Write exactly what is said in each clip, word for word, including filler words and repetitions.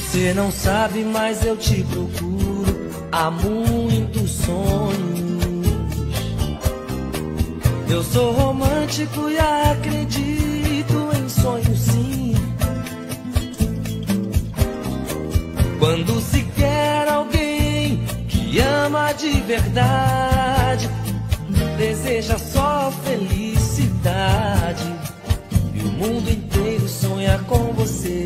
Você não sabe, mas eu te procuro há muitos sonhos. Eu sou romântico e acredito em sonhos, sim. Quando se quer alguém que ama de verdade, deseja só felicidade, e o mundo inteiro sonha com você.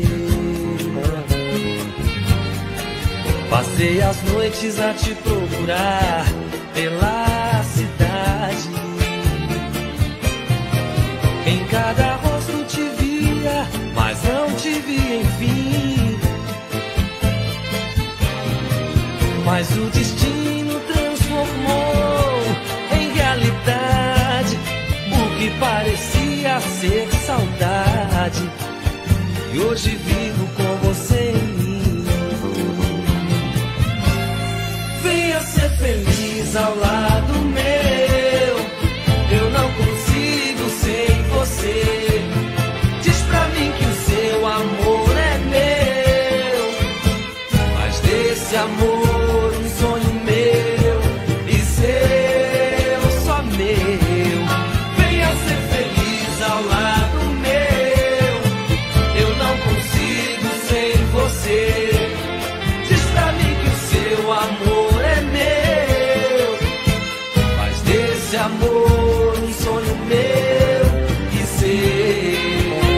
Passei as noites a te procurar pela cidade. Em cada rosto te via, mas não te via enfim. Mas o destino transformou em realidade o que parecia ser saudade, e hoje vivo com você em mim. Venha ser feliz ao lado meu, eu não consigo sem você. Diz pra mim que o seu amor é meu, faz desse amor um sonho meu e seu, só meu. Venha ser feliz ao lado meu, eu não consigo sem você. Diz pra mim que o seu amor é meu, faz desse amor um sonho meu e seu.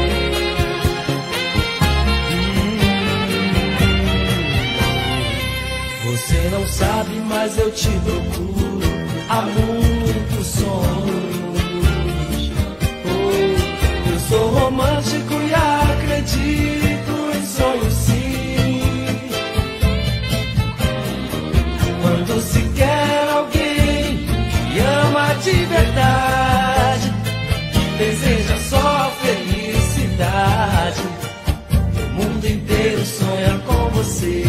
Você não sabe, mas eu te procuro há muitos sonhos. Oh, eu sou romântico e acredito em sonhos, sim. Quando se quer alguém que ama de verdade, deseja só felicidade, o mundo inteiro sonha com você.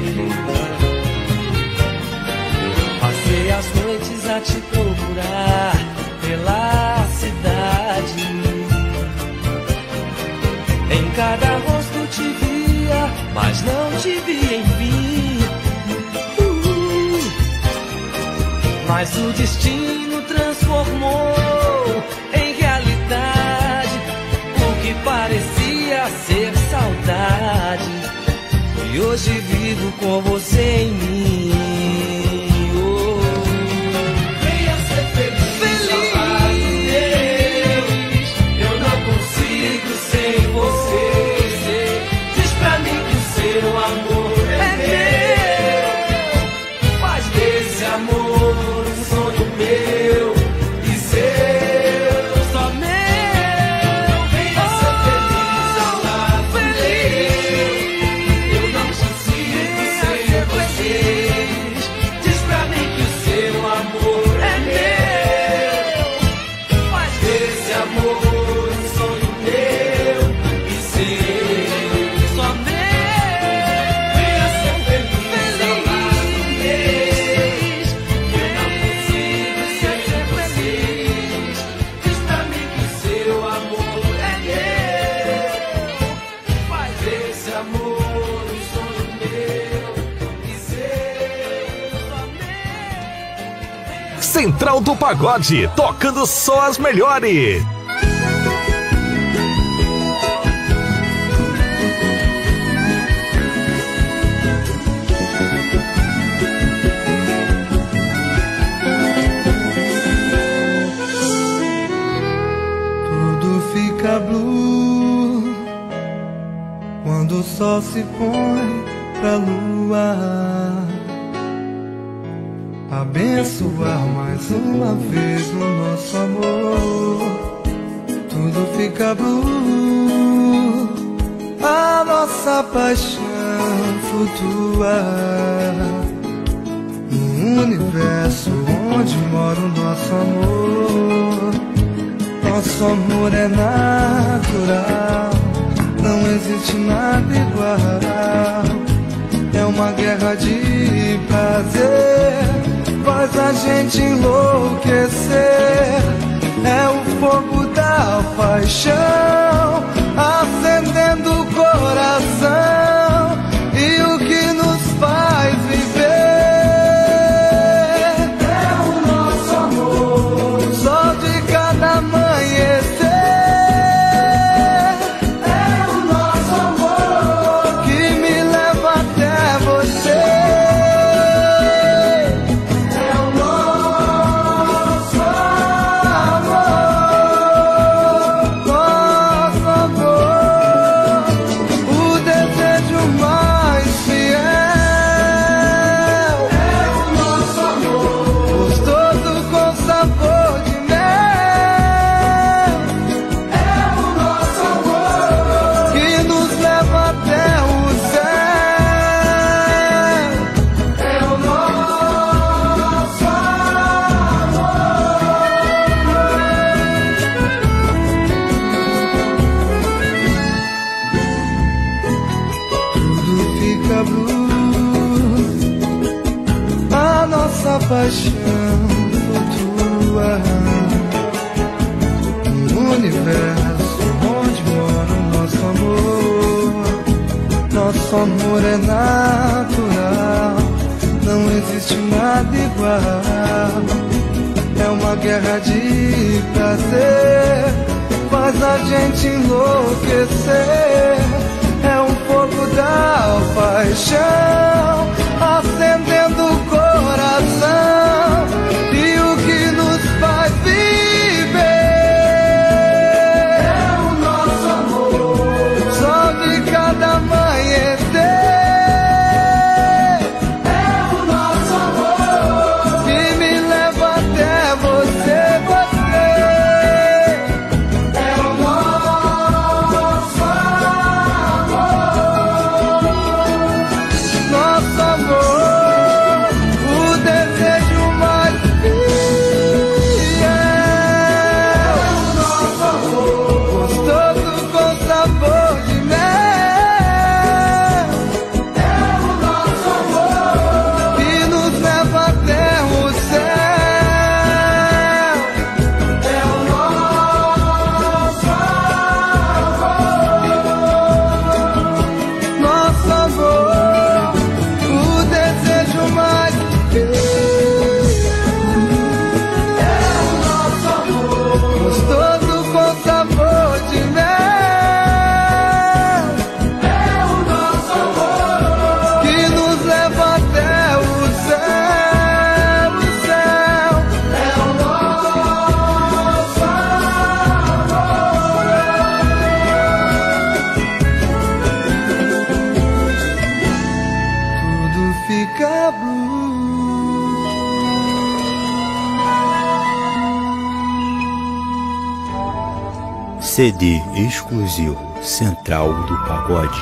Passei as noites a te procurar pela cidade. Em cada rosto te via, mas não te via enfim. Uh, mas o destino transformou em realidade o que parecia ser saudade, e hoje vivo com você em mim. Central do Pagode, tocando só as melhores. Tudo fica blue quando o sol se põe pra lua abençoar mais uma vez o nosso amor. Tudo fica blue, a nossa paixão flutua num universo onde mora o nosso amor. Nosso amor é natural, não existe nada igual. É uma guerra de prazer, faz a gente enlouquecer. É o fogo da paixão acendendo o coração e paixão flutua no universo onde mora o nosso amor. Nosso amor é natural, não existe nada igual. É uma guerra de prazer, faz a gente enlouquecer. É um fogo da paixão acendendo o coração, e o que nos faz viver é o nosso amor. Só de cada amanhecer é o nosso amor que me leva até você, você. É o nosso amor, nosso amor, o desejo mais fiel. É o nosso amor, gostoso com sabor de mel. É o nosso amor que nos leva até o céu. É o nosso amor, nosso amor, o desejo mais fiel. É o nosso amor, gostoso com sabor de mel. É o nosso amor que nos leva até o céu, o céu. É o nosso amor. Tudo fica blue. C D exclusivo Central do Pagode.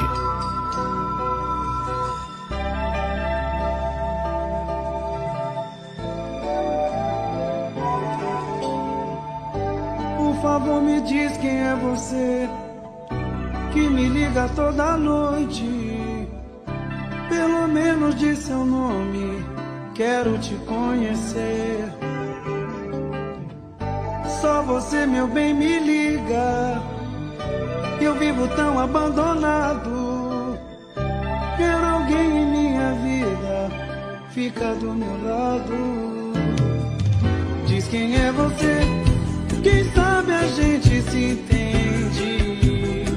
Por favor, me diz quem é você que me liga toda noite. Pelo menos diz seu nome, quero te conhecer. Só você, meu bem, me liga. Eu vivo tão abandonado. Quero alguém em minha vida, fica do meu lado. Diz quem é você, quem sabe a gente se entende.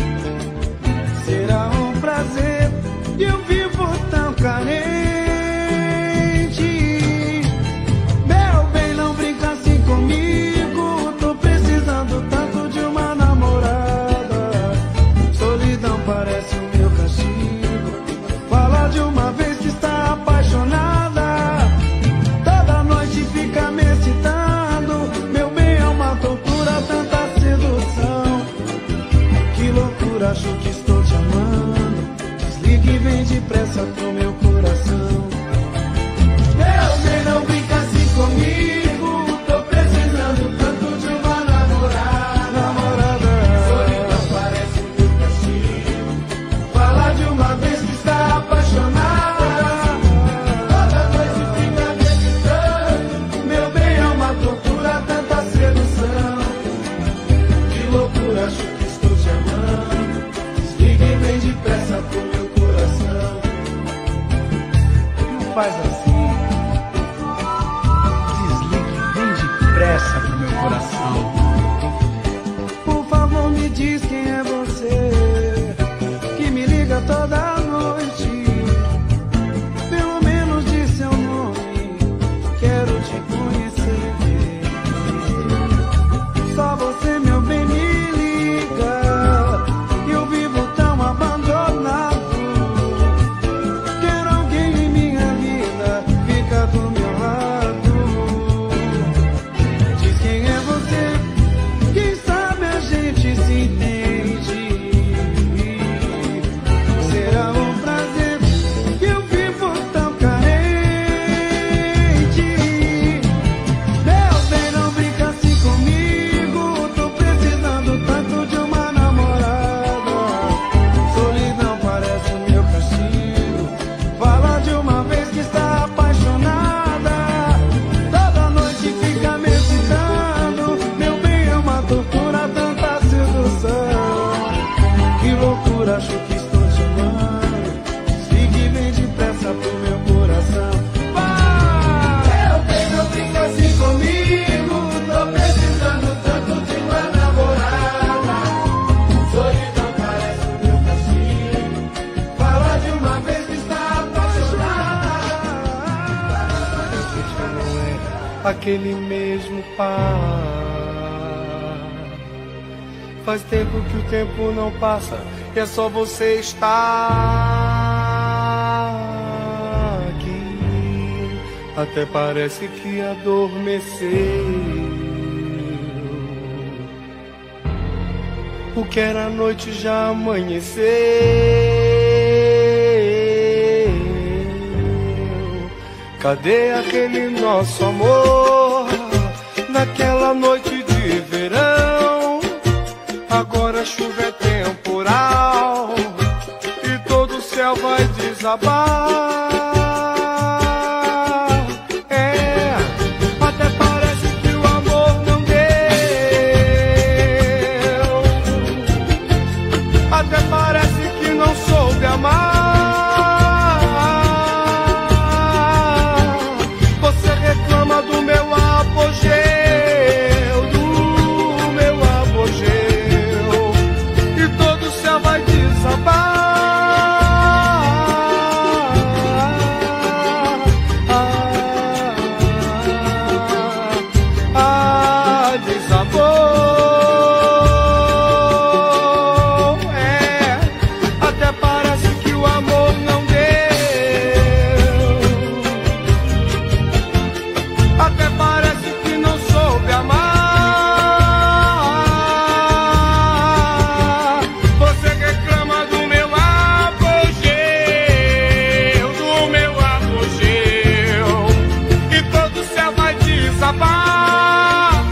Será um prazer, eu vivo tão carente. Meu bem, não brinca assim comigo, tô precisando tanto de uma namorada. Solidão parece o meu castigo. Fala de uma vez que está apaixonada. Toda noite fica me excitando. Meu bem, é uma tortura, tanta sedução. Que loucura, acho que estou te amando. Desliga e vem depressa pro meu coração. Meu bem, não brinca assim comigo, tô precisando tanto de uma namorada. Namorada. Solidão parece o meu castigo. Fala de uma vez que está apaixonada. Toda noite fica me excitando. Meu bem, é uma tortura, tanta sedução. Que loucura, acho que estou te amando. Desliga e vem depressa pro meu coração. aquele mesmo par. Faz tempo que o tempo não passa e é só você estar aqui. Até parece que adormeceu. O que era noite já amanheceu. Cadê aquele nosso amor naquela noite de verão? Agora a chuva é temporal e todo o céu vai desabar. É, até parece que o amor não deu. Até parece que não soube amar. Você reclama do meu apogeu, do meu apogeu, e todo o céu vai desabar. Ah, ah, ah, desabou. É, até parece que o amor não deu. Até parece que não soube amar. Você reclama do meu apogeu, do meu apogeu, e todo o céu vai desabar.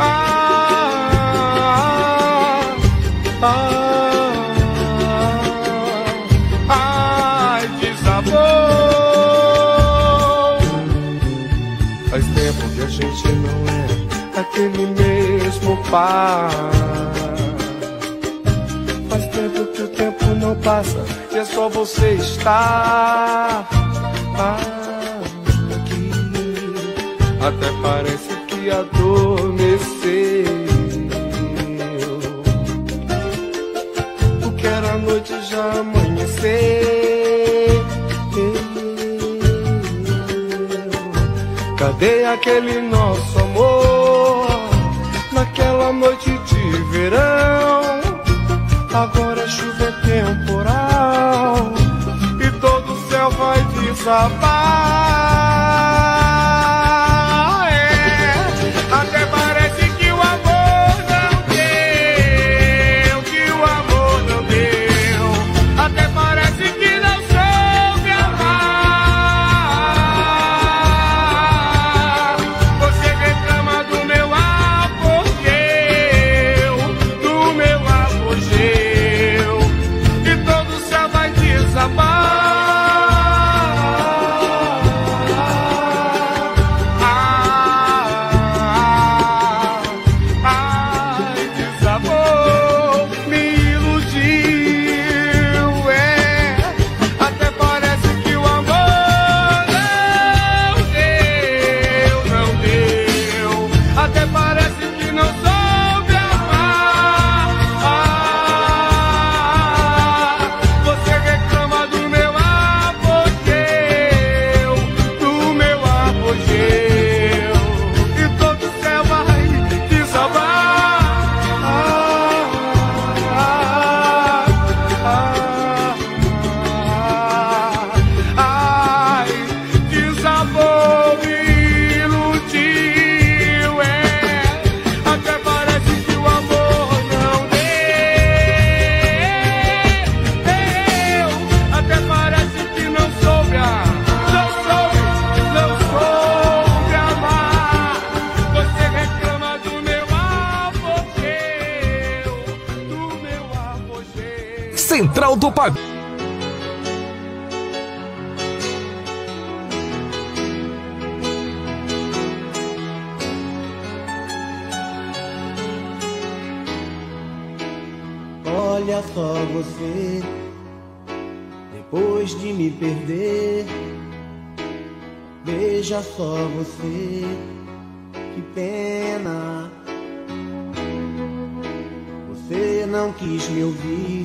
Ah, ah, ah, ai, desabou. Faz tempo que a gente não é aquele mesmo par. Faz tempo que o tempo não passa e é só você estar aqui. Até parece que adormeceu. O que era noite já amanheceu. Cadê aquele nosso amor naquela noite de verão? Agora a chuva é temporal e todo o céu vai desabar. É, até parece que o amor não deu, que o amor não deu. Até parece que não soube amar. Você reclama do meu apogeu, do meu apogeu, e todo o céu vai desabar. Central do Pagode. Olha só você, depois de me perder, veja só você, que pena. Você não quis me ouvir,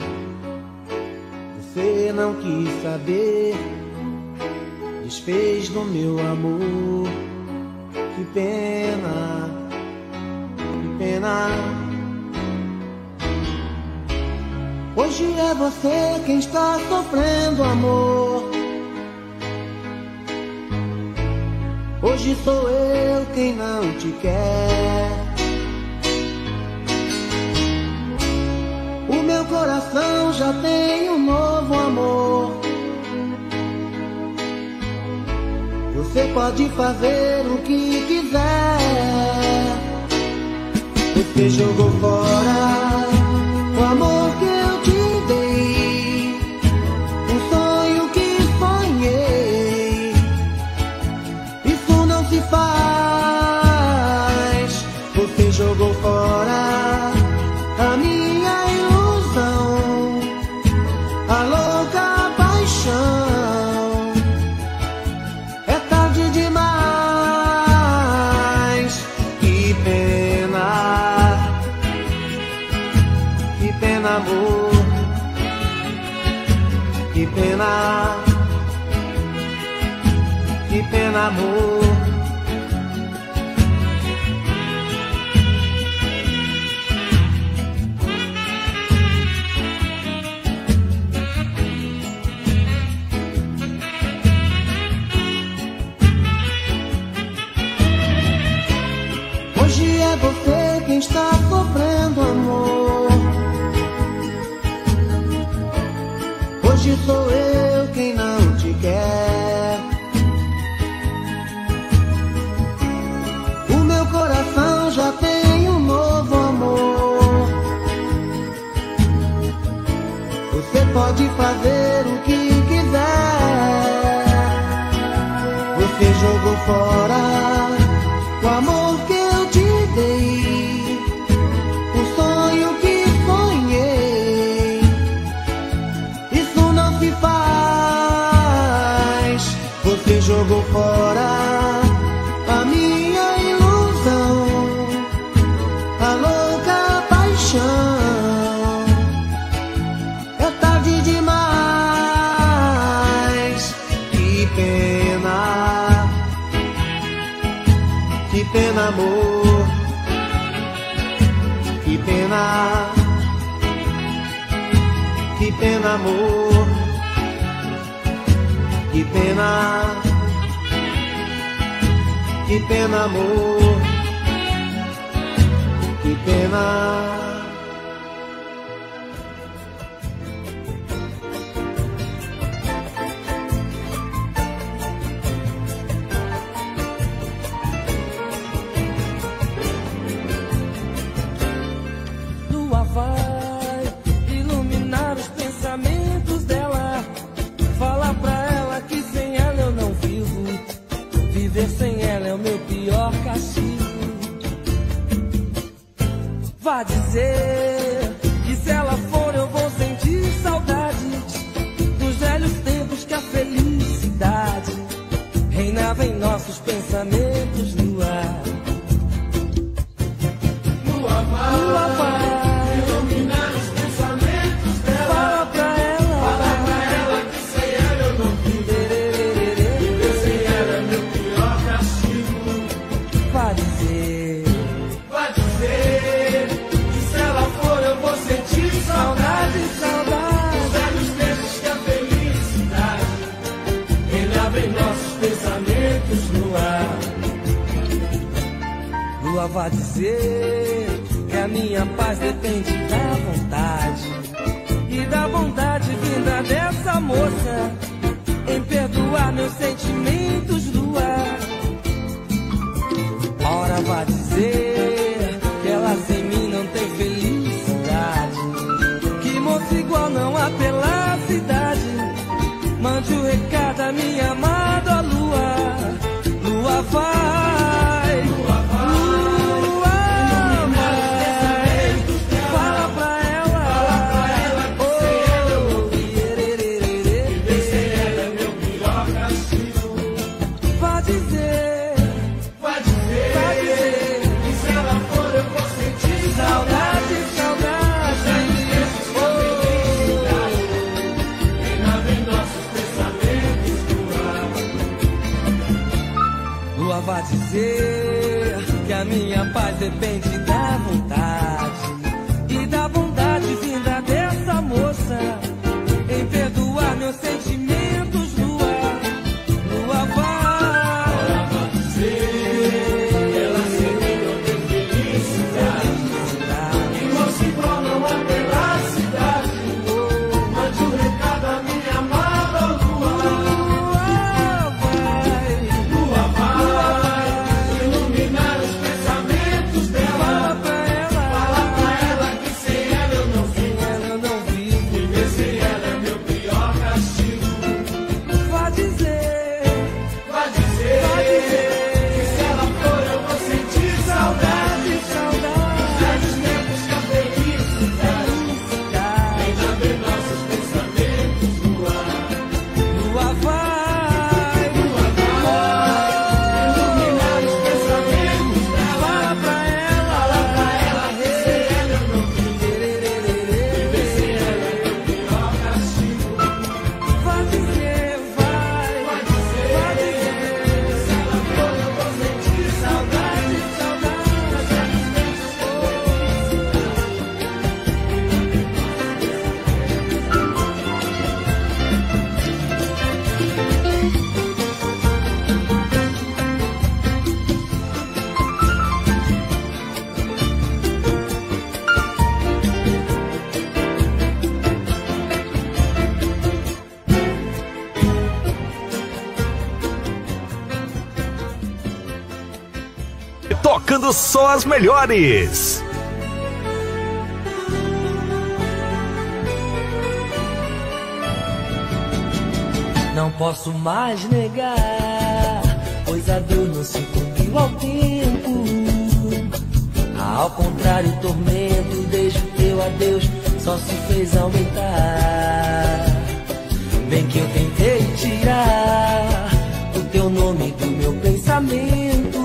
você não quis saber, desfez do meu amor que pena, que pena. Hoje é você quem está sofrendo, amor. Hoje sou eu quem não te quer. O meu coração já tem um novo amor. Você pode fazer o que quiser. Você jogou fora o amor que eu te dei, um sonho que sonhei. Isso não se faz. Você jogou fora a minha ilusão, a louca paixão. É tarde demais. Que pena, que pena, amor. Que pena, que pena, amor. Hoje é você quem está sofrendo, amor. Hoje sou eu quem não te quer. O meu coração já tem um novo amor. Você pode fazer o que quiser. Você jogou fora o amor que eu te dei, o sonho que sonhei. Isso não se faz. Você jogou fora a minha ilusão, a louca paixão. É tarde demais. Que pena, que pena, amor. Que pena, que pena, amor. Que pena, que pena, amor. Que pena. Vai iluminar os pensamentos dela. Fala pra ela que sem ela eu não vivo. Viver sem ela é o meu pior castigo. Vá dizer que se ela for eu vou sentir saudades dos velhos tempos que a felicidade reinava em nossos pensamentos no ar. Lua vai, Lua vai Lua vai dizer que a minha paz depende da vontade e da bondade vinda dessa moça em perdoar meus sentimentos, Lua. Ora vai dizer que ela sem mim não tem felicidade, que moça igual não há pela cidade. Mande o recado à minha amada Lua. Lua vai, Lua vai, Lua vai. Fala pra ela, fala pra ela que oh, sem ela eu não viver. Viver sem ela é meu pior castigo. Vai dizer, vai dizer, vai dizer que se ela for eu vou sentir saudade, saudade. Oh, reinava em nossos pensamentos no ar. Lua vai dizer depende da vontade e da bondade vinda dessa moça em perdoar meus sentimentos. Lua, lua vai, ela vai dizer, ela seria minha felicidade, e você não é pela cidade. Mande um recado à minha amada lua. Lua vai, lua vai iluminar os pensamentos dela. Fala pra ela, fala pra ela que sem ela eu não vivo, ela eu não vivo. Viver sem ela é meu pior castigo. Vai dizer, vai dizer, vai dizer que se ela for eu vou sentir saudade, saudade. Os velhos tempos que a felicidade ainda vê nossos pensamentos no ar. Lua vai, lua vai iluminar os pensamentos dela. Fala pra ela, fala pra ela que sem ela eu não vivo. Viver sem ela é meu pior castigo. Vai dizer, vai, vai dizer, vai dizer, se ela for eu vou sentir saudade, saudade. Tocando só as melhores. Não posso mais negar, pois a dor não se cumpriu ao tempo. Ao contrário, o tormento desde o teu adeus só se fez aumentar. Bem que eu tentei tirar o teu nome do meu pensamento,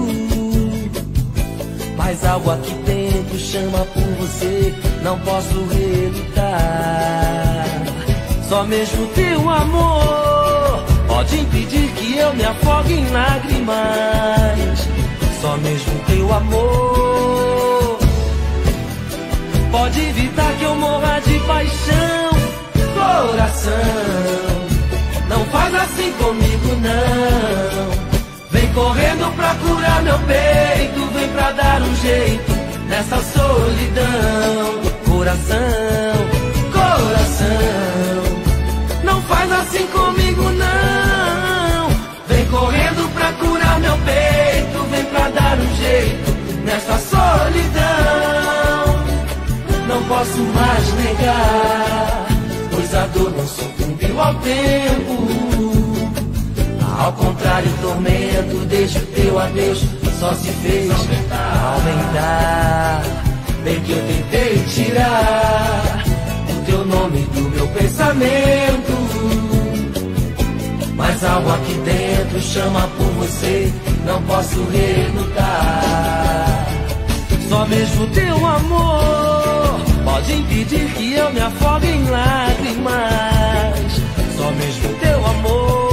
mas algo aqui dentro chama por você, não posso relutar. Só mesmo teu amor pode impedir que eu me afogue em lágrimas. Só mesmo teu amor pode evitar que eu morra de paixão. Coração, não faz assim comigo não. Vem correndo pra curar meu peito, vem pra dar um jeito nessa solidão. Coração, coração, não faz assim comigo não. Vem correndo pra curar meu peito, vem pra dar um jeito nessa solidão. Não posso mais negar, pois a dor não sucumbiu ao tempo. Ao contrário, o tormento desde o teu adeus só se fez aumentar. Bem que eu tentei tirar o teu nome do meu pensamento, mas algo aqui dentro chama por você, não posso relutar. Só mesmo teu amor pode impedir que eu me afogue em lágrimas. Só mesmo teu amor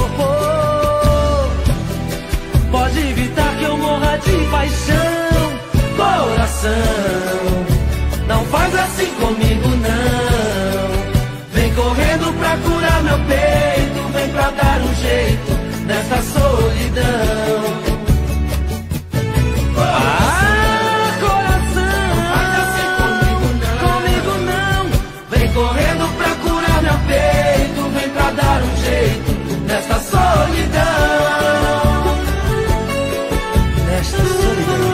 pode evitar que eu morra de paixão. Coração, não faz assim comigo não. Vem correndo pra curar meu peito, vem pra dar um jeito nessa solidão. Ah, coração, não faz assim comigo não. Comigo não. Vem correndo pra curar meu peito, vem pra dar um jeito nessa solidão. Nesta solidão.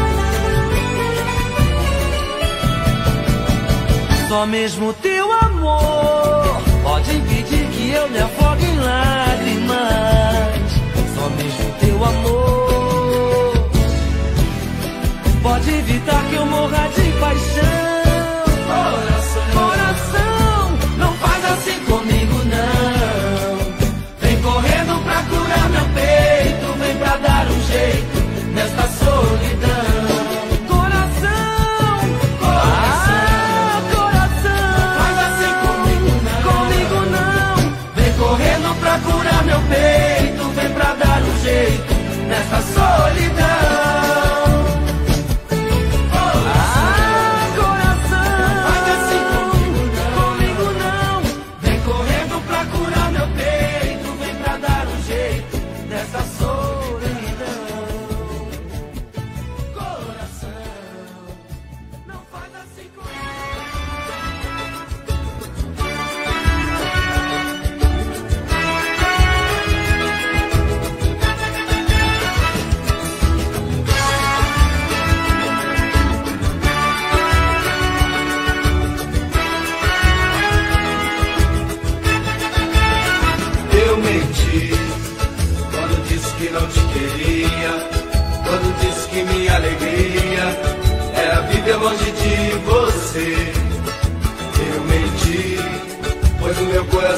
Só mesmo teu amor pode impedir que eu me afogue em lágrimas. Só mesmo teu amor pode evitar que eu morra de paixão. Coração, coração, não faz assim comigo não. Vem correndo pra curar meu peito, vem pra dar um jeito nesta solidão. Coração, coração, ah, coração, não faz assim comigo não. Comigo não. Vem correndo pra curar meu peito, vem pra dar um jeito nesta solidão.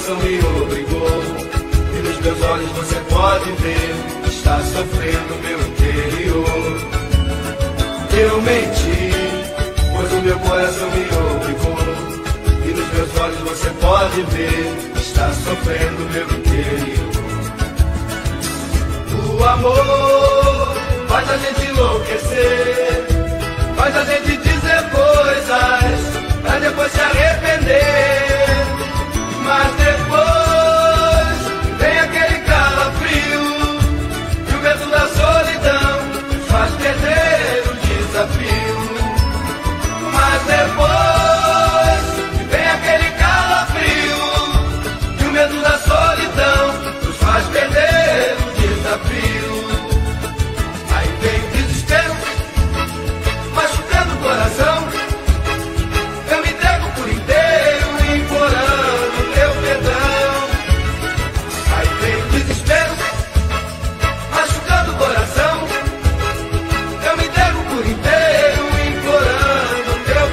coração me obrigou. E nos meus olhos você pode ver, está sofrendo meu interior. Eu menti, pois o meu coração me obrigou. E nos meus olhos você pode ver, está sofrendo meu interior. O amor faz a gente enlouquecer, faz a gente dizer coisas pra depois se arrepender. Mas depois vem aquele calafrio e o medo da solidão nos faz perder o desafio. Mas depois vem aquele calafrio e o medo da solidão nos faz perder o desafio. Aí vem o desespero, machucando o coração. Eu me entrego por inteiro, implorando teu perdão. Aí vem o desespero, machucando o coração. Eu me entrego por inteiro, implorando teu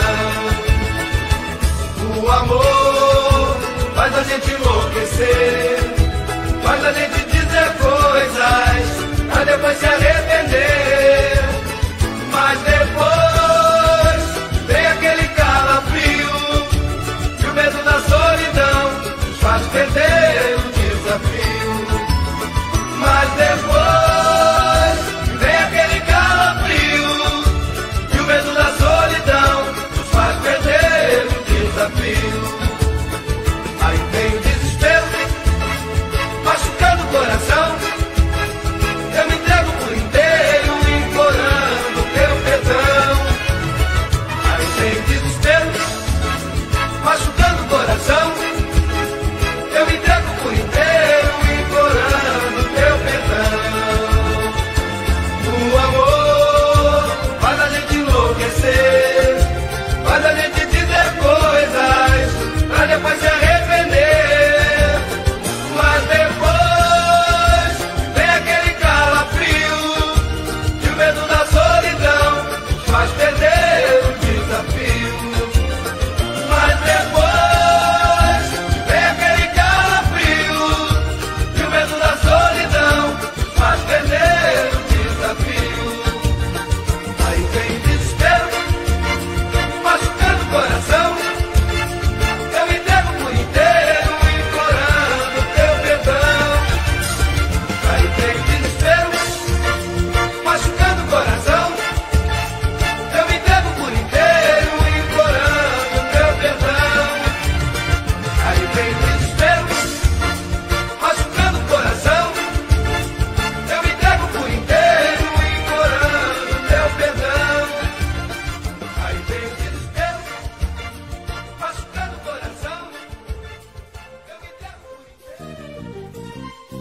perdão. O amor faz a gente enlouquecer, faz a gente dizer coisas pra depois se arrepender. Mas depois vem aquele calafrio e o medo da solidão nos faz perder o desafio. Mas depois vem aquele calafrio e o medo da solidão nos faz perder o desafio. Aí vem o desespero, machucando o coração. Eu me entrego por inteiro, implorando teu perdão. Aí vem o desespero, machucando o coração. Eu me entrego por inteiro, implorando teu perdão. O amor faz a gente enlouquecer, faz a gente dizer coisas pra depois se arrepender. Mas depois vem aquele calafrio e o medo da solidão nos faz perder o desafio. Mas depois vem aquele calafrio e o medo da solidão nos faz perder o desafio. Aí vem o desespero, machucando o coração. Eu me entrego por inteiro, implorando teu perdão. Aí vem o desespero, machucando o coração. Eu me entrego por inteiro, implorando teu perdão. Aí vem o desespero, machucando o coração. Eu me entrego por inteiro, implorando teu perdão. Aí vem o desespero, machucando o coração. Eu me entrego por inteiro.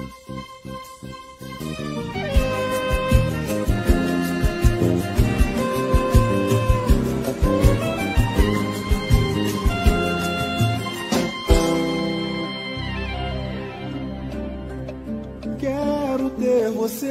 Quero ter você,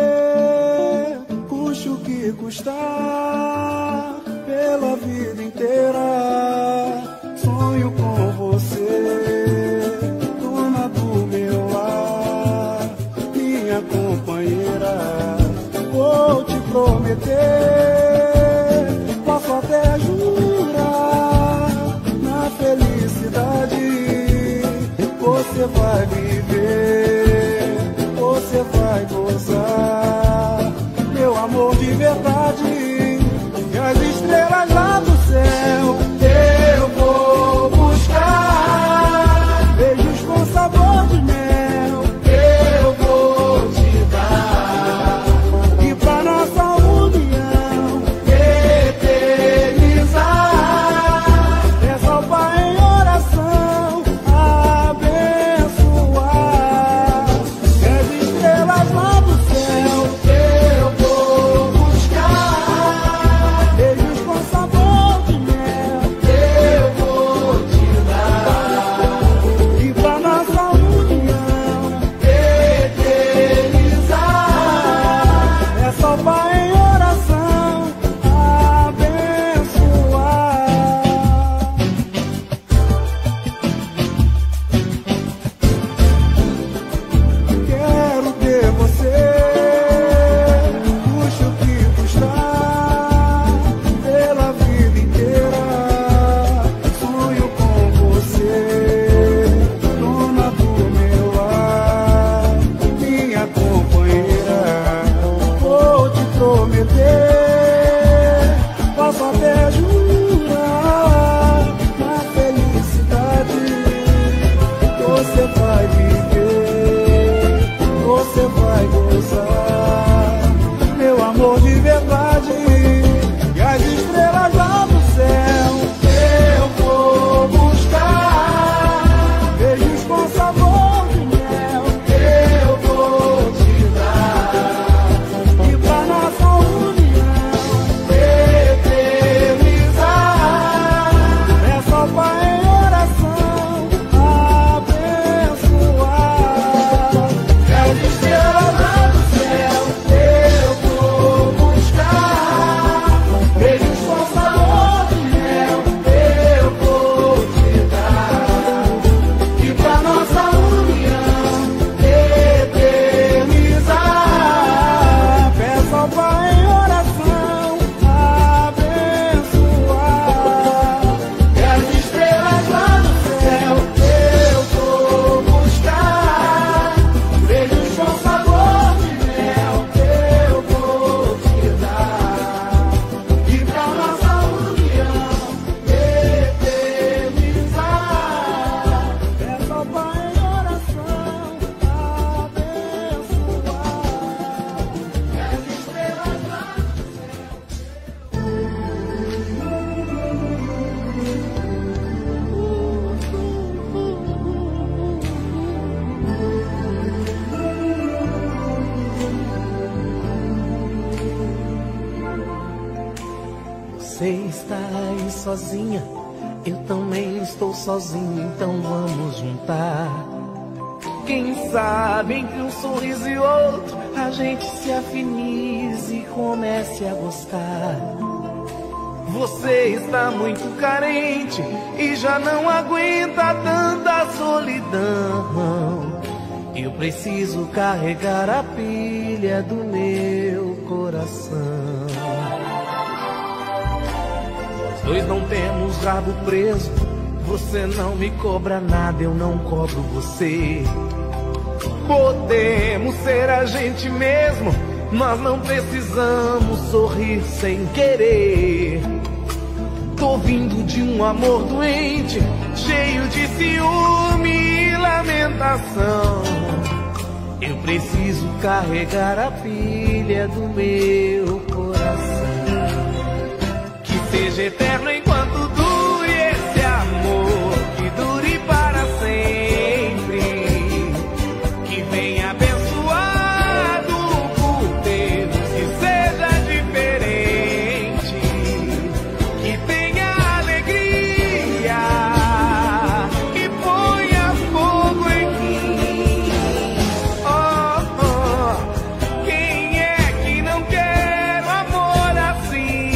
custe o que custar, pela vida inteira. Sonho com você, dona do meu lar, minha companheira. Vou te prometer, posso até jurar, na felicidade você vai viver, você vai gozar, meu amor de verdade. sozinha, eu também estou sozinho, então vamos juntar. Quem sabe entre um sorriso e outro a gente se afinize e comece a gostar. Você está muito carente e já não aguenta tanta solidão. Eu preciso carregar a pilha do meu coração. Nós dois não temos rabo preso, você não me cobra nada, eu não cobro você. Podemos ser a gente mesmo, nós não precisamos sorrir sem querer. Tô vindo de um amor doente, cheio de ciúme e lamentação. Eu preciso carregar a pilha do meu coração. Que seja eterno enquanto dure esse amor, que dure para sempre, que venha abençoado por Deus, que seja diferente, que tenha alegria, que ponha fogo em mim. Oh, oh, quem é que não quer um amor assim?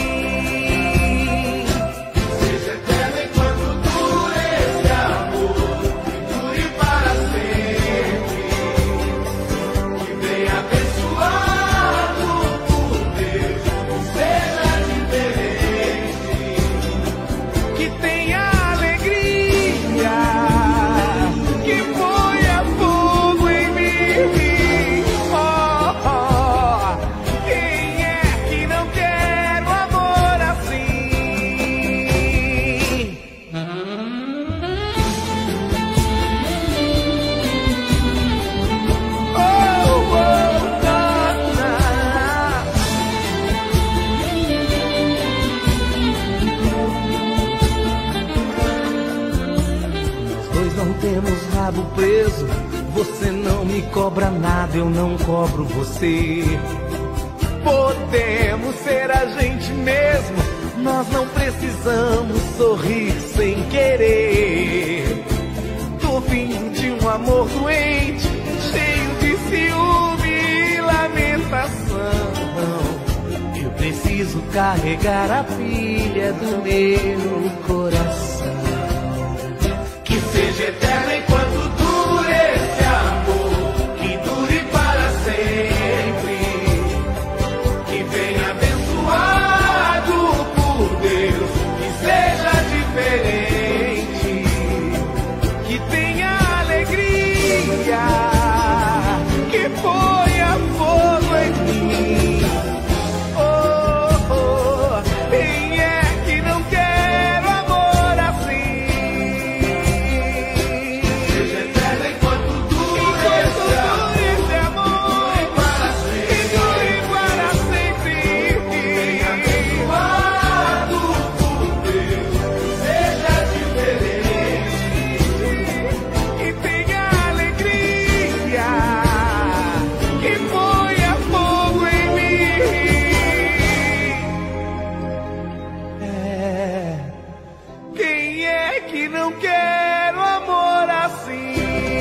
Seja eterno enquanto dure esse amor, que dure para sempre, que venha abençoado por Deus, que seja diferente, que tenha alegria, que ponha fogo em mim. Oh, oh, quem é que não quer um amor assim? Oh, oh, na, na. Nós dois não temos rabo preso, você não me cobra nada, eu não cobro você. Podemos ser a gente mesmo, nós não precisamos sorrir sem querer. Tô vindo de um amor doente, cheio de ciúme e lamentação. Eu preciso carregar a pilha do meu coração. Que seja eterno enquanto dure esse amor, que dure para sempre, que venha abençoado por Deus, que seja diferente, que tenha alegria, que ponha fogo em mim. Oh, oh, quem é que não quer um amor assim? Seja eterno enquanto dure esse amor, que dure para sempre, que venha abençoado por Deus, seja diferente, que tenha alegria, que ponha fogo em mim. É, quem é que não quer um amor assim?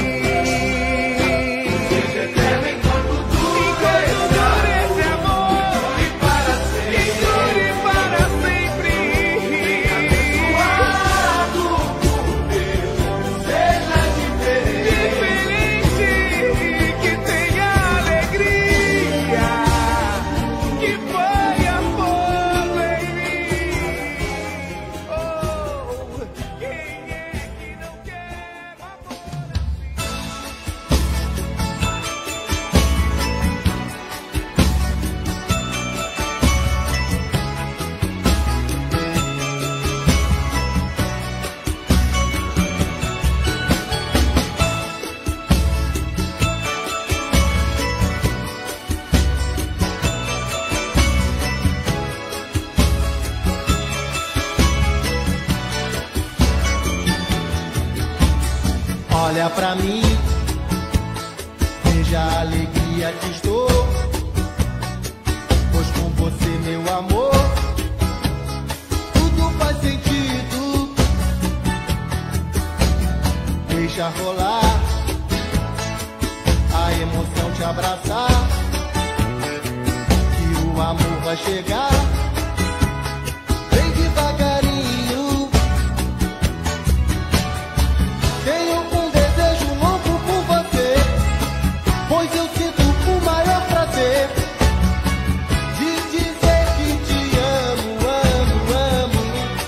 Seja eterno enquanto dure esse amor, que dure para sempre, que dure para sempre, abençoado por Deus, seja diferente, que tenha alegria, que ponha fogo em mim. Oh, quem é que não quer amor Olha pra mim, veja a alegria que estou, pois com você, meu amor, tudo faz sentido. Deixa rolar a emoção te abraçar, que o amor vai chegar. Vem devagarinho. Tenho um desejo louco por você, pois eu sinto o maior prazer de dizer que te amo, amo, amo.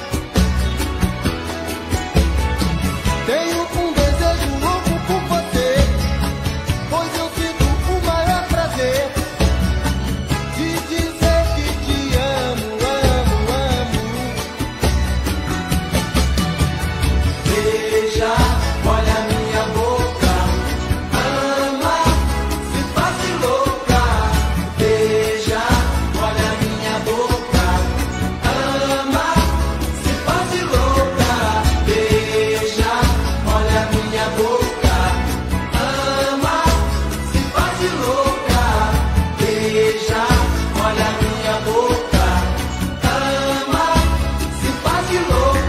Tenho um desejo louco por você, pois eu sinto o maior prazer de dizer que te amo, amo, amo. Beija, olha minha boca, ama, se faz de louca. Beija, olha minha boca, ama, se faz de louca. Beija, olha minha boca, ama, se faz de louca. Beija, olha minha boca, ama, se faz de louca.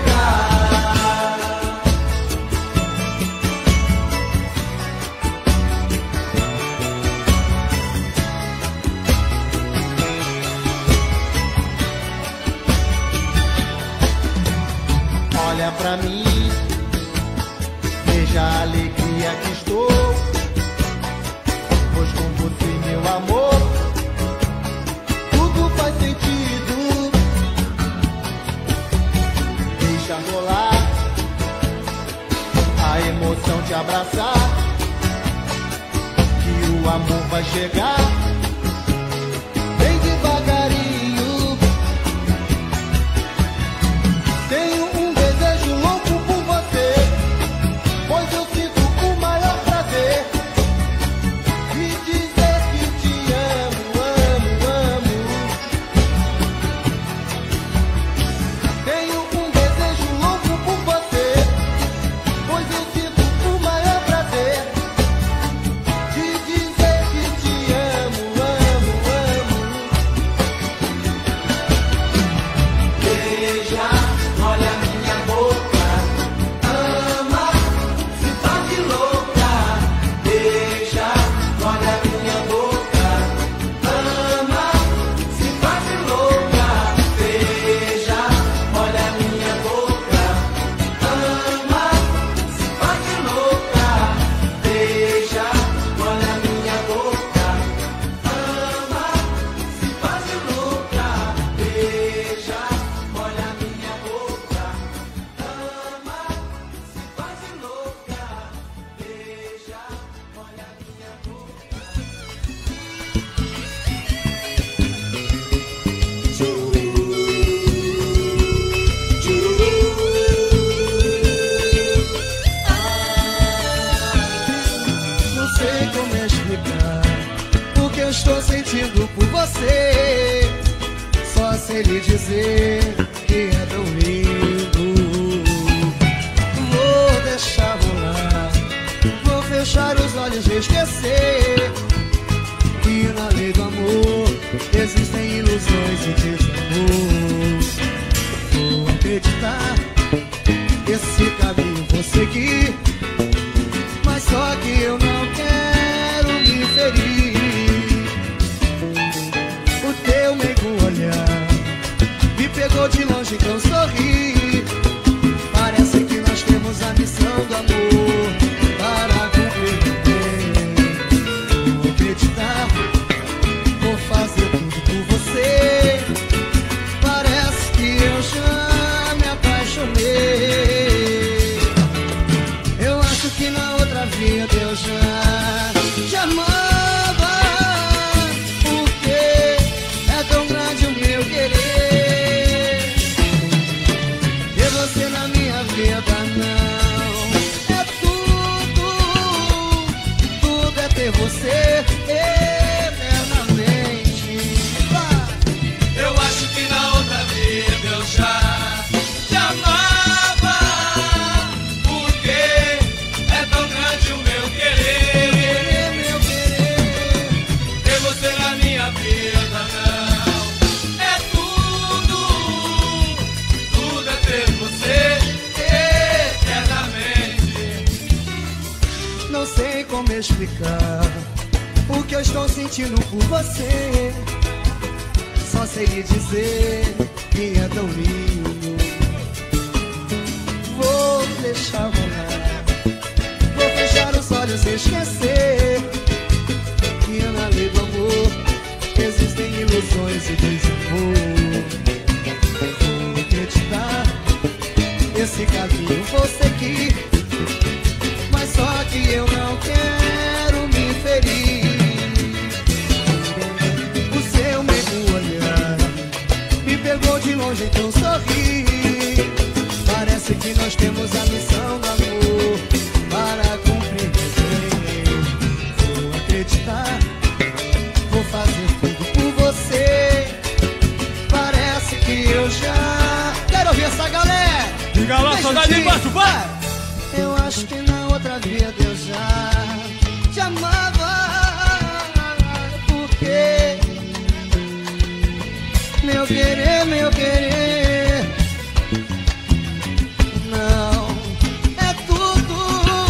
Olha pra mim, veja a alegria que estou, pois com você, meu amor, tudo faz sentido. Deixa rolar a emoção te abraçar, que o amor vai chegar. Vem devagarinho. Tenho um desejo louco por você, pois eu sinto o maior prazer de dizer que te amo, amo, amo. Tenho um desejo louco por você, pois eu sinto o maior prazer de dizer que te amo, amo, amo. Beija, olha minha boca, ama, se faz de louca. Beija, olha minha boca, ama, se faz de louca. Beija, olha minha boca, ama, se faz de louca. Beija, olha minha boca, ama, se faz de louca. Beija, olha minha boca, ama, se faz de louca. Beija, olha minha boca. Não sei como explicar o que eu estou sentindo por você. Só sei lhe dizer que é tão lindo. Vou deixar rolar, vou fechar os olhos e esquecer que na lei do amor existem ilusões e desamor. Vou acreditar, esse caminho vou seguir, mas só que eu não quero me ferir. O teu meigo olhar me pegou de longe, então sorri. Parece que nós temos a missão do amor para cumprir. como explicar o que eu estou sentindo por você. Só sei lhe dizer que é tão lindo. Vou deixar rolar, vou fechar os olhos e esquecer que na lei do amor existem ilusões e desamor. Vou acreditar, esse caminho vou seguir, mas só que eu não quero me ferir. O seu mesmo olhar me pegou de longe, então sorri. Parece que nós temos a missão do amor para cumprir bem. Vou acreditar, vou fazer tudo por você. Parece que eu já... Quero ouvir essa galera! Diga lá, saudade embaixo, vai! Eu acho que na outra vida eu já te amava. Porque meu querer, meu querer não é tudo.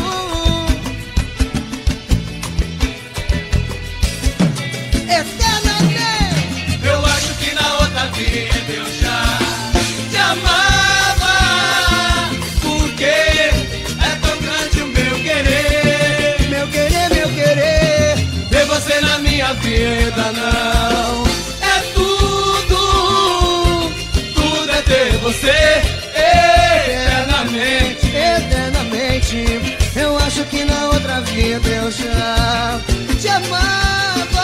Eternamente. Eu acho que na outra vida eu já te amava. Porque é tão grande o meu querer. Meu querer, meu querer. Ver você na minha vida não é tudo. Tudo é ter você eternamente. Eternamente. Eu acho que na outra vida eu já te amava.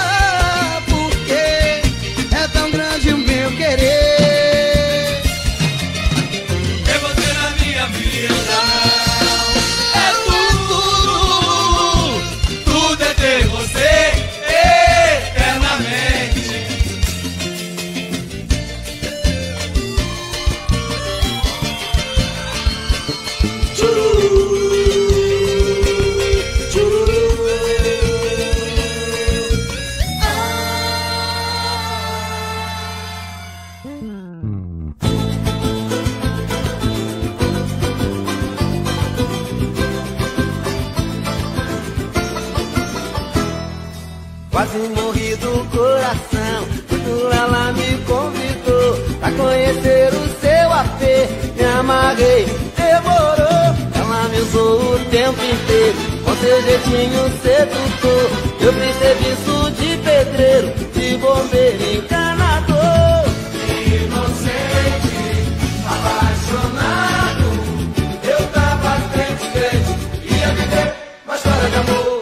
Porque é tão grande o meu querer. Ver você na minha vida não é tudo. Tudo é ter você eternamente. Quase morri do coração quando ela me convidou pra conhecer o seu A P. Me amarrei, demorou. Ela me usou o tempo inteiro com seu jeitinho sedutor. Eu fiz serviço de pedreiro, de bombeiro, encanador. Inocente, apaixonado, eu tava crente, crente, ia viver uma história de amor.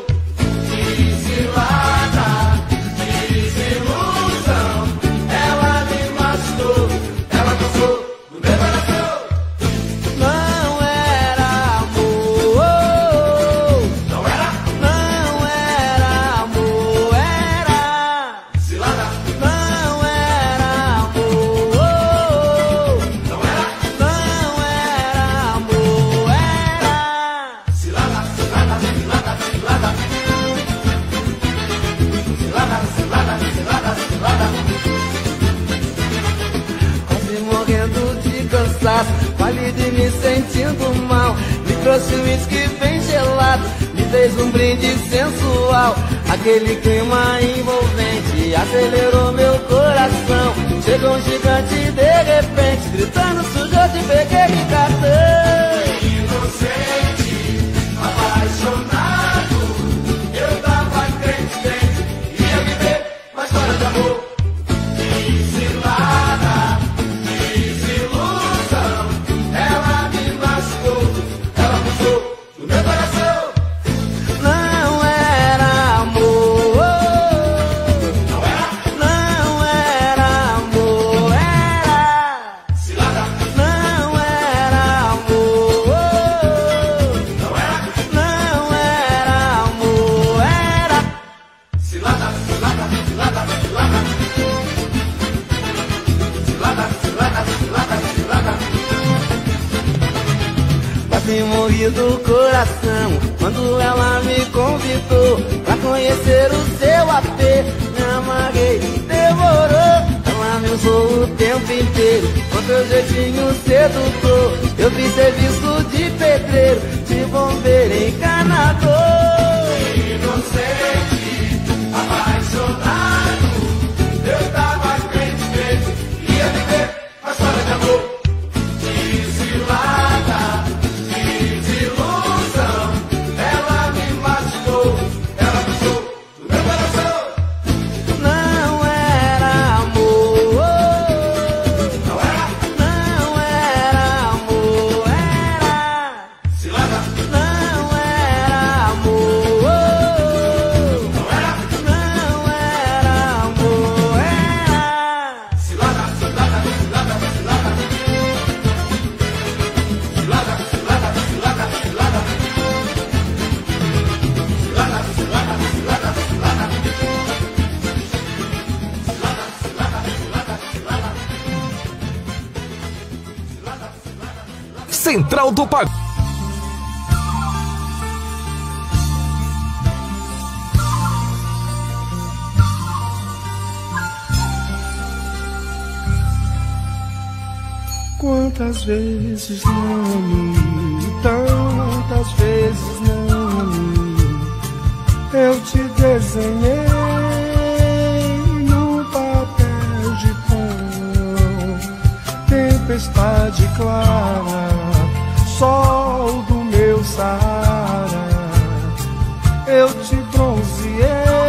Vale de me sentindo mal. Me trouxe um whisky bem gelado, me fez um brinde sensual. Aquele clima envolvente acelerou meu coração. Chegou um gigante de repente, gritando sujou, te peguei de cartão. Inocente, apaixonado, eu tava crente, crente, ia viver uma história de amor. Quase morri do coração quando ela me convidou pra conhecer o seu A P. Me amarrei, demorou. Ela me usou o tempo inteiro com seu jeitinho sedutor. Eu fiz serviço de pedreiro, de bombeiro, encanador. Central do Pagode. Quantas vezes não, tantas vezes não, eu te desenhei num papel de pão, tempestade clara, sol do meu Saara, eu te bronzeei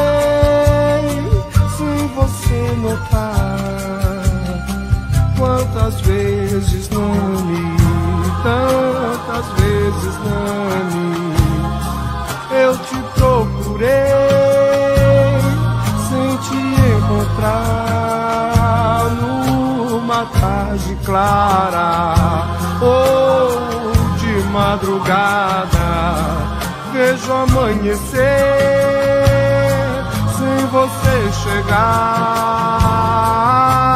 sem você notar. Quantas vezes não me, tantas vezes não me, eu te procurei sem te encontrar numa tarde clara ou de madrugada. Vejo amanhecer sem você chegar.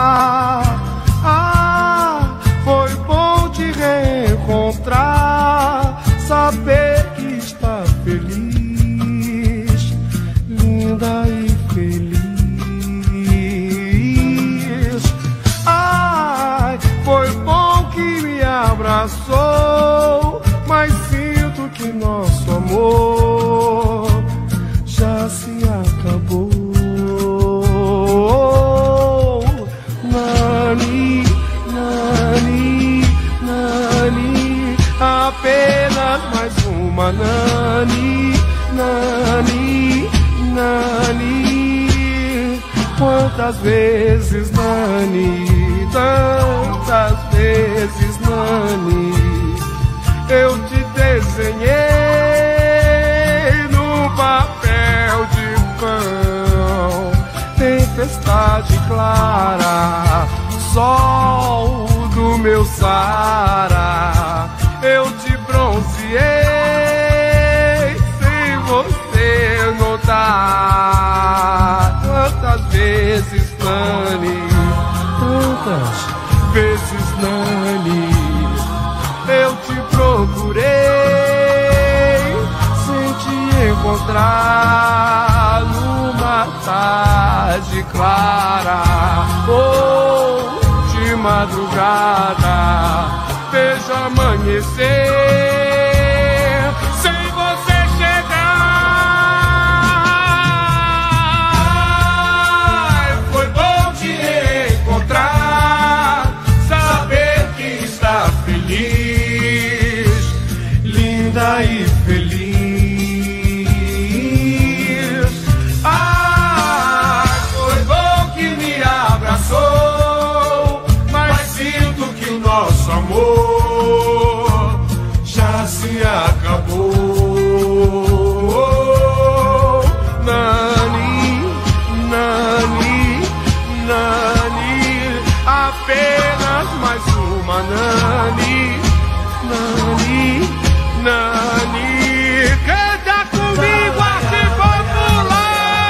Saber que está feliz, linda e feliz. Ai, foi bom que me abraçou, mas sinto que nosso amor já se acabou. Nani, nani, nani, apenas mais uma nani, nani, nani. Quantas vezes nani, tantas vezes nani, eu te desenhei no papel de pão, tempestade clara, sol do meu Saara, eu te bronzeei sem você notar. Tantas vezes, Nani, tantas vezes, Nani, eu te procurei sem te encontrar numa tarde clara ou de madrugada. Vejo amanhecer sem você chegar. Foi bom te encontrar, saber que está feliz, linda e feliz. Ah, foi bom que me abraçou, mas sinto que o nosso amor já se acabou. Nani, nani, nani, apenas mais uma nani, nani, nani. Canta comigo assim popular.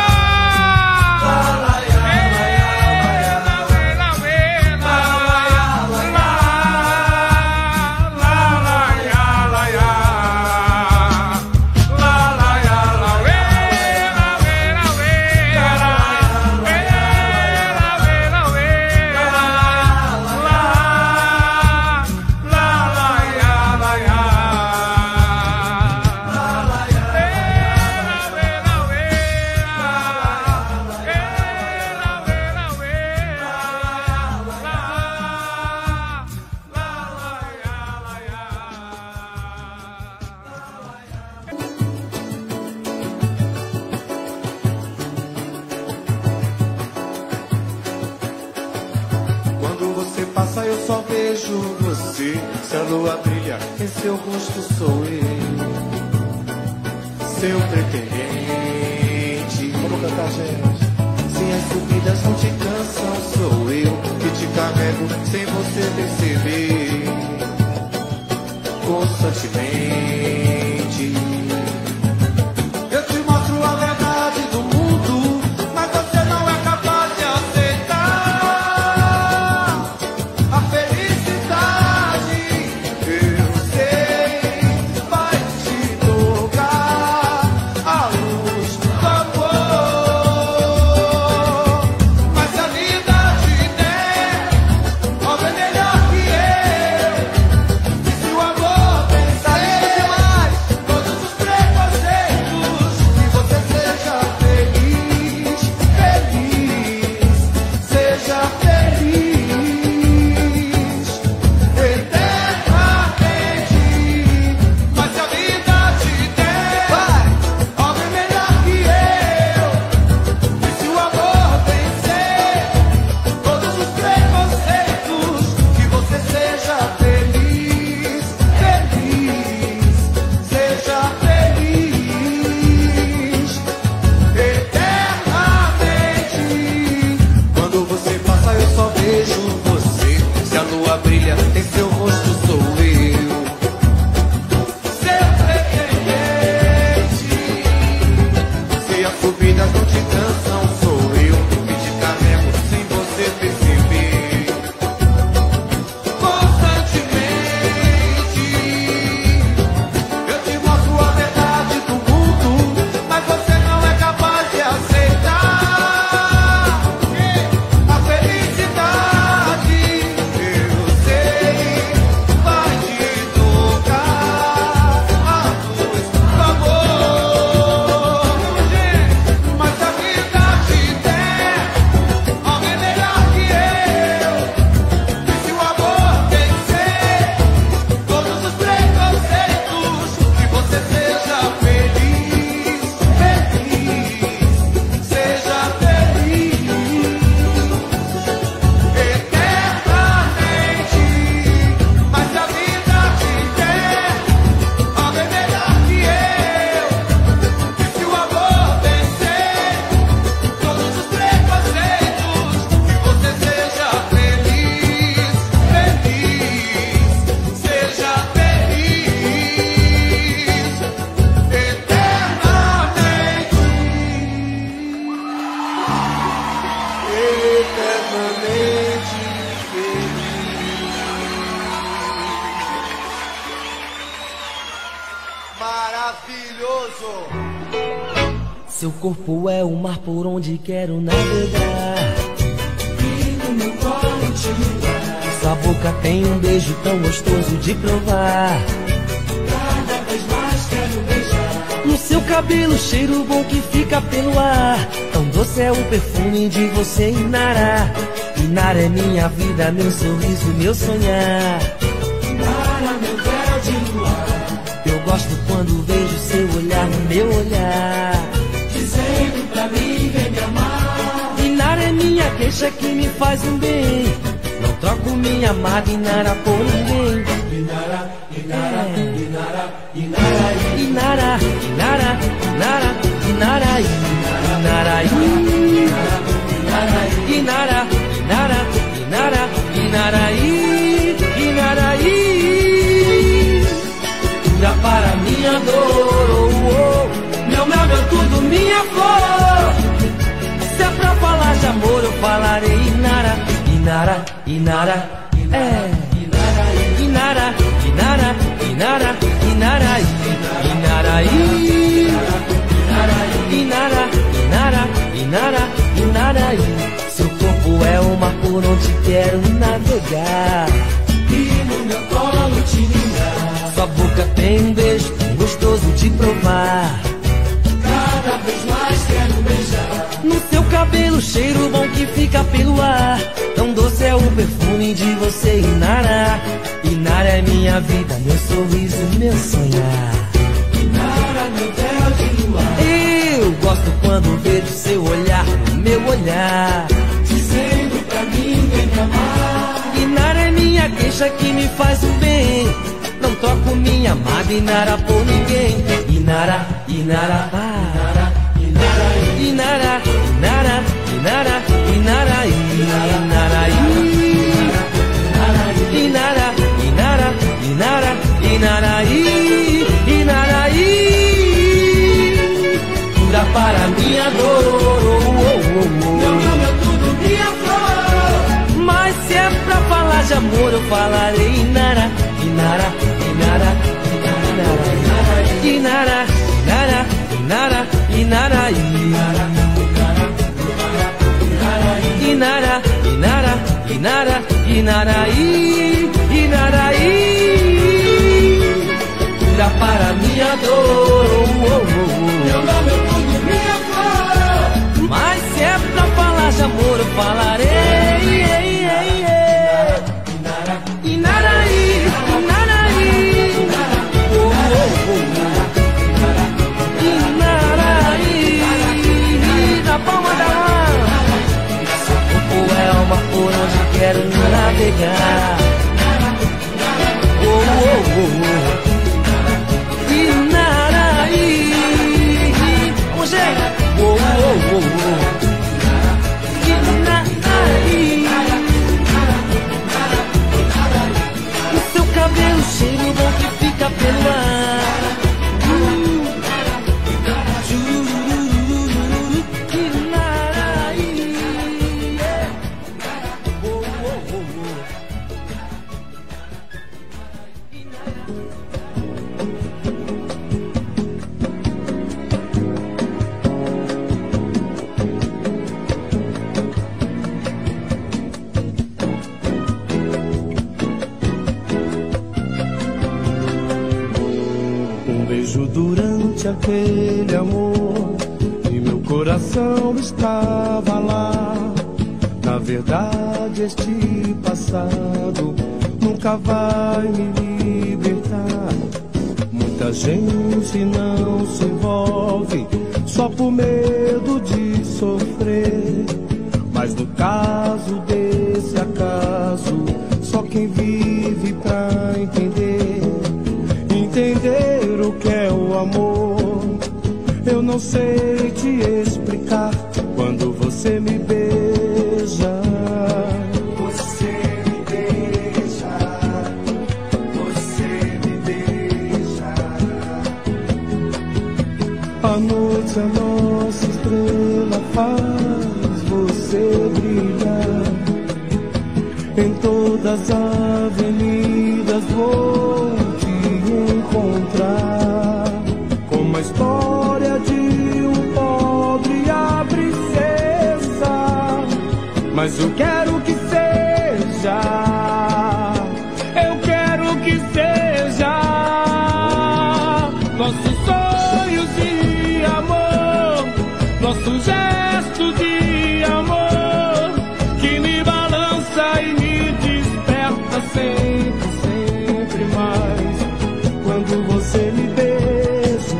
Eu só vejo você, se a lua brilha, em seu rosto sou eu, seu pretendente. Vamos cantar, gente. Se as subidas não te cansam, sou eu que te carrego sem você perceber, constantemente. Eu te mostro a verdade do mundo, mas você não é capaz de aceitar a felicidade. Eu maravilhoso. Seu corpo é o mar por onde quero navegar. E no meu colo te ligar. Sua boca tem um beijo tão gostoso de provar. Cada vez mais quero beijar. No seu cabelo, cheiro bom que fica pelo ar. Tão doce é o perfume de você, Inara. Inara é minha vida, meu sorriso, meu sonhar. Inara, meu véu de luar. Eu gosto quando vejo seu olhar no meu olhar. Dizendo pra mim, vem me amar. Inara é minha queixa que me faz um bem. Não troco minha amada Inara por ninguém. Inara, Inara, É. Inara, Inara, Inara, Inara, Inara, Inara, Inara, Inara, Inara, Inara, Inaraí, Inaraí. Cura para minha dor, oh, oh. Meu mel, meu tudo, minha flor. Se é pra falar de amor, eu falarei Inara, Inara, Inara, é. Inara, Inara, Inara, Inaraí, Inaraí. Inara, Inara, Inara, Inaraí. Seu corpo é o mar por onde quero navegar. e no meu colo te ligar. Sua boca tem um beijo gostoso de provar. Cada vez mais quero beijar. No seu cabelo, cheiro bom que fica pelo ar. Tão doce é o perfume de você, Inara. Inara é minha vida, meu sorriso, meu sonhar. Inara, meu véu de luar. Eu gosto quando vejo seu olhar no meu olhar. Dizendo pra mim, vem me amar. Inara é minha queixa que me faz o bem. Não troco minha amada Inara por ninguém. Inara, Inara, Inara, Inara, Inara, Inara, Inara, Inara, Inara, Inara, Inara, Inaraí, Inaraí. Cura para minha dor, oh, oh, oh, Meu oh. nome é tudo, minha flor. Mas se é pra falar de amor, eu falarei Inara, Inara, Inara, Inara, Inara, Inara, Inara, Inara, Inara, Inara, Inara, Inaraí, Inaraí. Cura para minha dor, oh, oh, oh. Meu nome é tudo, minha flor. Mas se é pra falar de amor, eu falarei. Inaraí, Inaraí, oh, oh, oh. Inaraí, na palma da mão. O é uma por onde quero navegar. Oh, oh, oh, oh. Inaraí, vamos ver. Oh, oh, oh, oh. Inaraí. O seu cabelo cheiro bom que fica pelo ar. Inaraí. Oh, oh, oh, oh. Um beijo durante aquele amor e meu coração estava lá. Na verdade este passado nunca vai me libertar. Muita gente não se envolve só por medo de sofrer. Mas no caso desse acaso, só quem vive pra entender. Entender o que é o amor, eu não sei te explicar. Quando você me beija, você me beija, você me beija. A noite, a nossa estrela faz você brilhar. Em todas as avenidas vou te encontrar. Com como a história de um pobre e a princesa. Mas eu quero que seja, eu quero que seja nossos sonhos de amor, nosso gesto de amor, que me balança e me desperta sempre, sempre mais. Quando você me beija,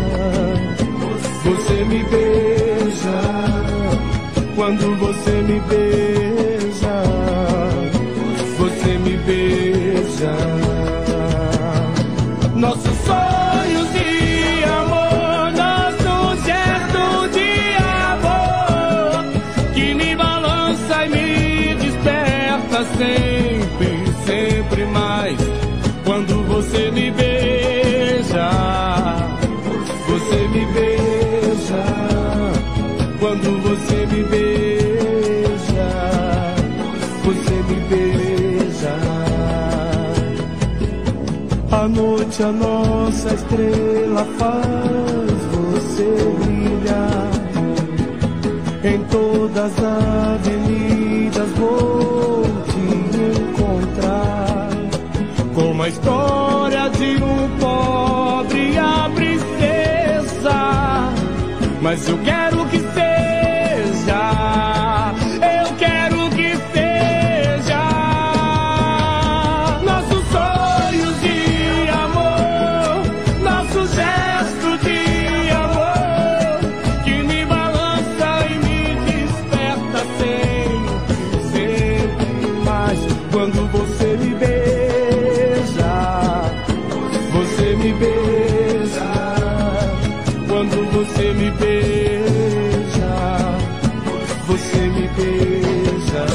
você me beija. Quando você me beija, você me beija. Nossos sonhos de amor, nosso gesto de amor, que me balança e me desperta sempre, sempre mais. Quando você me beija, você me beija. Quando você me beija, você me beija. À noite a nossa estrela faz você brilhar. Em todas as avenidas vou te encontrar, como a história de um pobre e a princesa. Mas eu quero que seja, eu quero que seja nossos sonhos de amor, nosso gesto de amor, que me balança e me desperta sempre, sempre mais. Quando você me beija, você me beija. Quando você me beija, você me beija.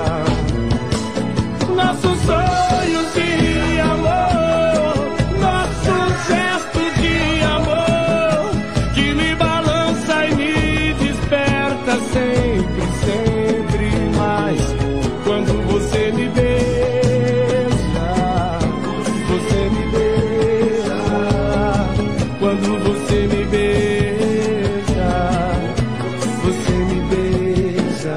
Nossos sonhos de amor, nosso gesto de amor, que me balança e me desperta sempre, sempre mais. Quando você me beija, você me beija. Quando você me beija, você me beija.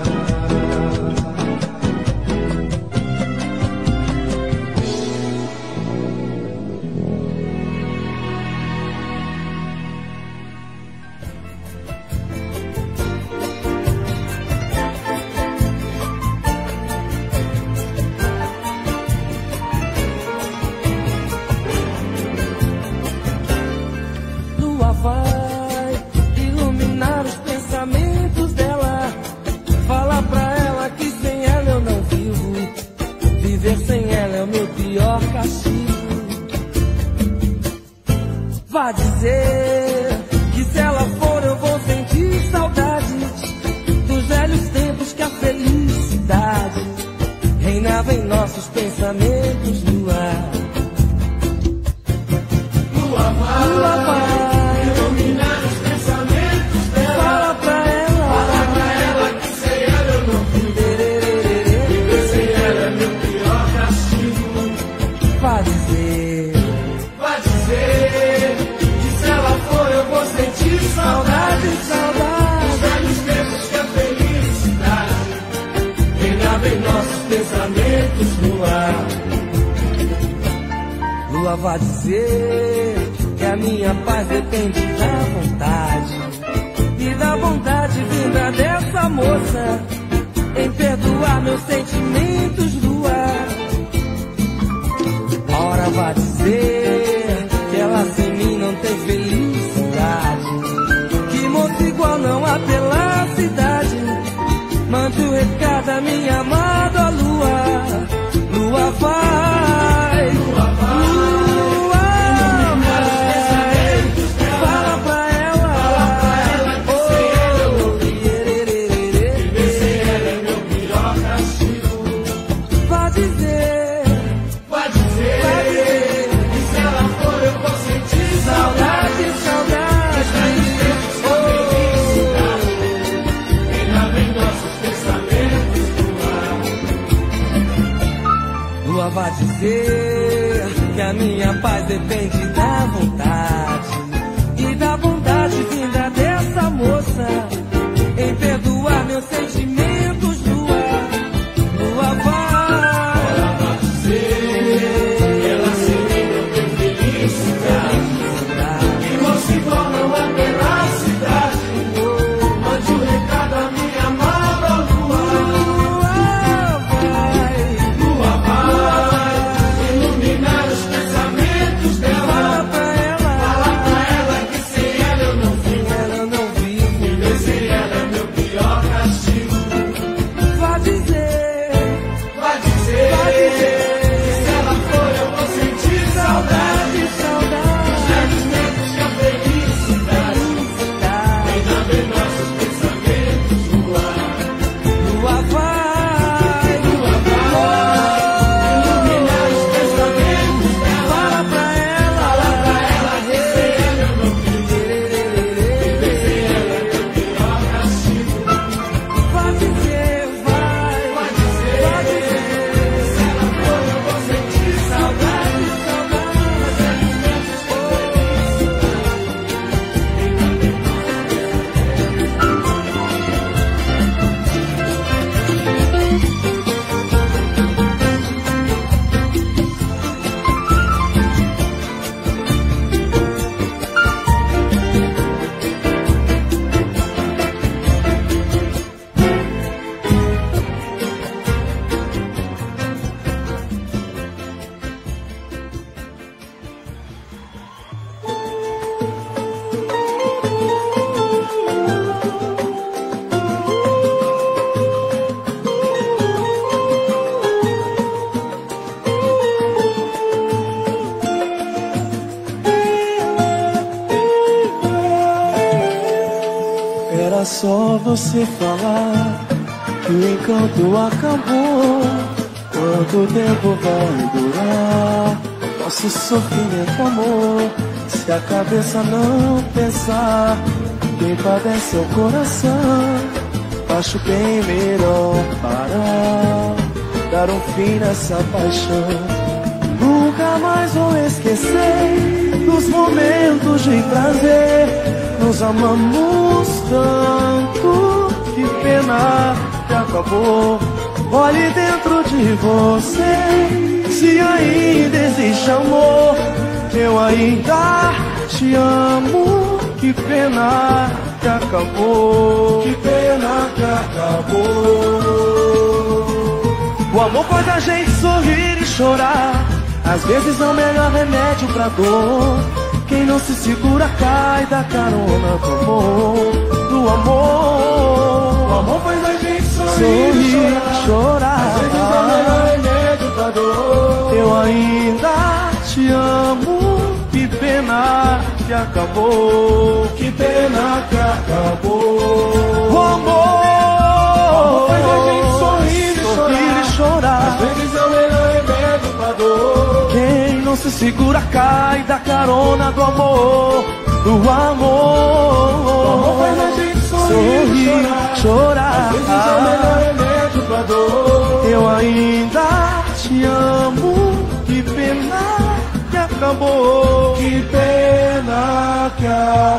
Lua vai iluminar os pensamentos dela. Fala pra ela que sem ela eu não vivo. Viver sem ela é o meu pior castigo. Vá dizer que se ela for eu vou sentir saudades dos velhos tempos que a felicidade reinava em nossos pensamentos no ar. Lua vai, Lua vai iluminar os pensamentos dela. Fala pra ela, fala pra ela que sem ela eu não vivo. Viver sem ela é meu pior castigo. Vá dizer, vá dizer que se ela for eu vou sentir saudade, saudade dos velhos tempos que a felicidade reinava em nossos pensamentos no ar. Lua vai dizer que a minha paz depende da vontade e da vontade vinda dessa moça em perdoar meus sentimentos do ar. A hora vai dizer que ela sem mim não tem felicidade, que moço igual não há pela cidade. Mande o recado a minha amada lua. Lua vai, lua vai, lua vai. Fala pra ela, fala pra ela que oh, sem ela eu não vivo. Viver sem ela é meu pior castigo. Vai dizer, vai dizer, vai dizer que se ela for eu vou sentir saudade, saudade. Oh, reinava em nossos pensamentos no ar. Lua vai dizer que a minha paz depende da vontade e da vontade Era só você falar que o encanto acabou. Quanto tempo vai durar nosso sofrimento, amor? Se a cabeça não pensar, quem padece é o coração. Acho bem melhor parar, dar um fim nessa paixão. Nunca mais vou esquecer dos momentos de prazer. Nos amamos tanto, que pena que acabou. Olhe dentro de você, se ainda existe amor. Eu ainda te amo, que pena que acabou. Que pena que acabou. O amor faz a gente sorrir e chorar. Às vezes é o melhor remédio pra dor. Quem não se segura cai da carona do amor. Do amor. O amor faz a gente sorrir e chorar. chorar. Às vezes é o melhor remédio pra dor. Eu ainda te amo, que pena que acabou. Que pena que acabou. O amor, o amor faz a gente sorrir e chorar. E chorar. Às vezes é o melhor remédio pra dor. Quem não se segura cai da carona do amor. Do amor, o amor faz a gente sorrir e chorar. chorar. Às vezes é o melhor remédio pra dor. Eu ainda te amo, que pena que acabou. Que pena que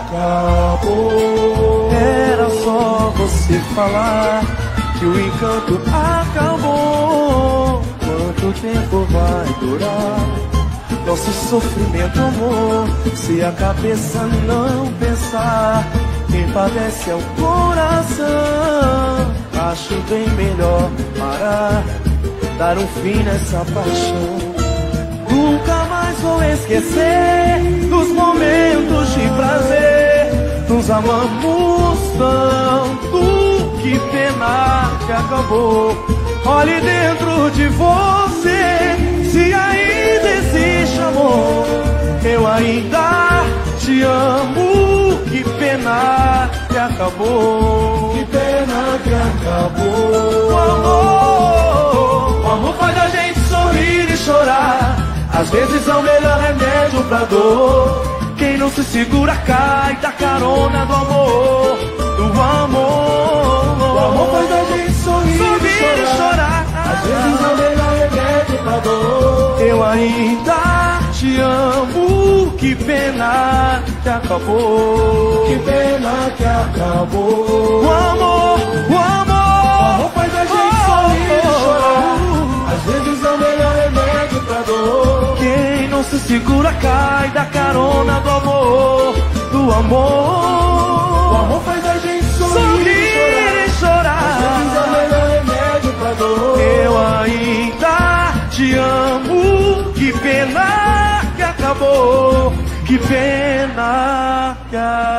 acabou. Era só você falar que o encanto acabou. Quanto tempo vai durar nosso sofrimento, amor? Se a cabeça não pensar, quem padece é o coração. Acho bem melhor parar, dar um fim nessa paixão. Nunca mais vou esquecer dos momentos de prazer. Nos amamos tanto, que pena que acabou. Olhe dentro de você, se ainda existe amor. Eu ainda te amo, que pena que acabou. Que pena que acabou. O amor, o amor faz a gente sorrir e chorar. Às vezes é o melhor remédio pra dor. Quem não se segura cai da carona do amor. Do amor, o amor faz a gente sorrir, sorrir e chorar. chorar. Às vezes é o melhor remédio pra dor. Eu ainda te amo, que pena que acabou. Que pena que acabou. O amor, o amor, o amor faz a gente sorrir e chorar. Às vezes é o melhor remédio pra dor. Quem não se segura cai da carona do amor. Do amor, o amor faz a gente sorrir e chorar. Às vezes é o melhor remédio pra dor. Eu ainda te amo, que pena que acabou. Que pena que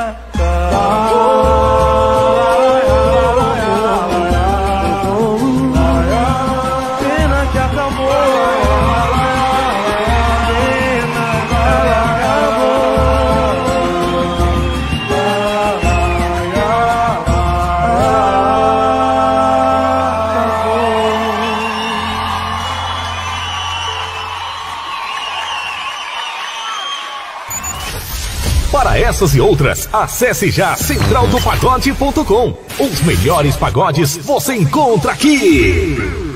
acabou. Pena que acabou. Para essas e outras, acesse já central do pagode ponto com. Os melhores pagodes você encontra aqui.